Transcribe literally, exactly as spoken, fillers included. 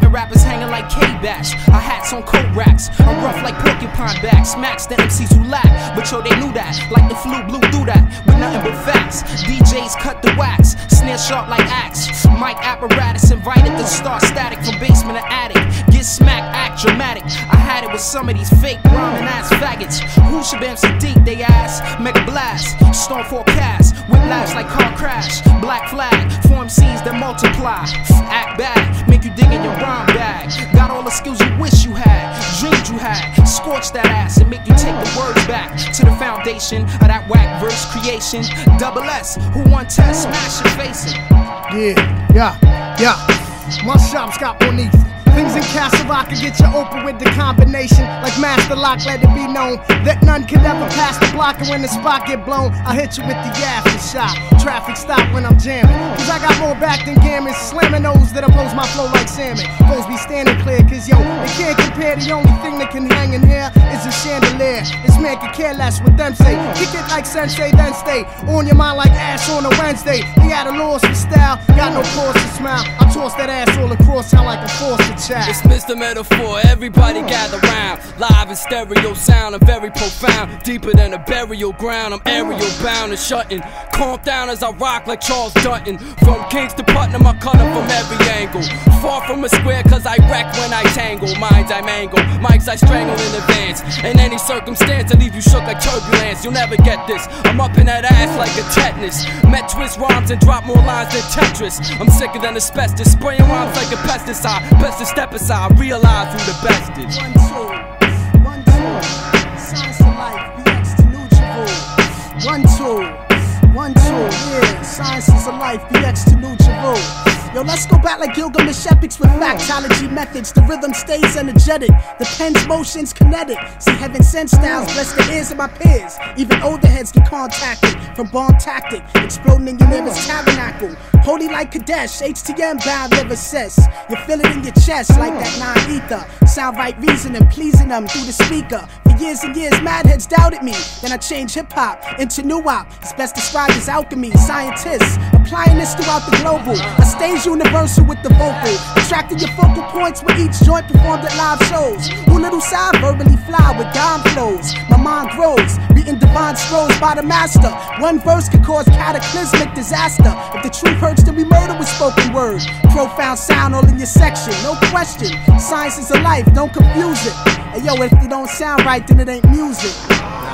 the rappers hanging like K-Bash. Our hats on coat racks. I'm rough like porcupine backs. Smacks the M Cs who lack, but yo, they knew that. Like the flu blew through that with nothing but facts. D Js cut the wax, snare sharp like axe. Mic apparatus invited to start static from basement to attic. Get smacked, act dramatic. I had it with some of these fake rhyming ass faggots. Who should be M C deep, they ass. Mega blast, storm forecast. Whiplash like car crash. Black flag, form C's that multiply. Act bad, make you dig in your rhyme bag. Got all the skills you wish you had, dreamed you had. Scorch that ass and make you take the words back to the foundation of that whack verse creation. Double S, who won test, smash your facing. Yeah, yeah, yeah. My shop's got more need. Things in Castle Rock can get you open with the combination. Like Master Lock, let it be known that none can ever pass the block. And when the spot get blown, I hit you with the aftershock. Traffic stop when I'm jamming, cause I got more back than gammon. Slamming those that oppose my flow like salmon. Foes be standing clear, cause yo, they can't compare. The only thing that can hang in here is a chandelier. This man can care less what them say. Kick it like sensei, then stay on your mind like ass on a Wednesday. They had a loss for style, got no cause to smile. I toss that ass all across town like a force. It's Mister Metaphor, everybody gather round. Live and stereo sound, I'm very profound. Deeper than a burial ground, I'm aerial bound and shutting. Calm down as I rock like Charles Dutton. From Kings to Putnam, I cut them from every angle. Far from a square cause I wreck when I tangle. Minds I mangle, mics I strangle in advance. In any circumstance, I leave you shook like turbulence. You'll never get this, I'm up in that ass like a tetanus. Met twist rhymes and drop more lines than Tetris. I'm sicker than asbestos, spraying rhymes like a pesticide. Best to step aside, realize who the best is. One, two, one, two, Science of Life, B X to Nutrivore. One, two, one, two, yeah, Sciences of Life, B X to Nutrivore. Yo, let's go back like Gilgamesh epics with factology methods. The rhythm stays energetic, the pen's motion's kinetic. See, heaven sent styles bless the ears of my peers. Even older heads get contacted from bomb tactic, exploding in your neighbor's tabernacle. Holy like Kadesh, H T M bound never says. You feel it in your chest like that nine ether. Sound right reasoning, pleasing them through the speaker. For years and years, mad heads doubted me. Then I changed hip hop into new op. It's best described as alchemy. Scientists applying this throughout the global. I stage universal with the vocal, attracting your focal points with each joint performed at live shows. Who little side verbally fly with dime flows. My mind grows, beating divine scrolls by the master. One verse could cause cataclysmic disaster. If the truth hurts, then we murder with spoken word. Profound sound all in your section, no question. Science is a life, don't confuse it. And yo, if it don't sound right, then it ain't music.